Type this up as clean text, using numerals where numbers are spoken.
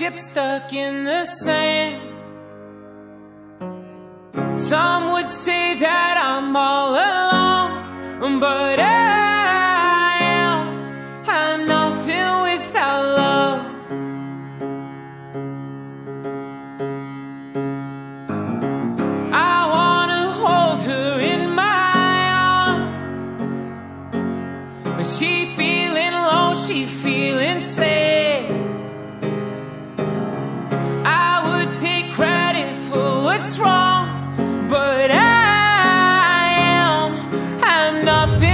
ship stuck in the sand. Some would say that I'm all alone, but I'm nothing without love. I wanna hold her in my arms. When she feeling low, she feeling sad. I would take credit for what's wrong, but I'm nothing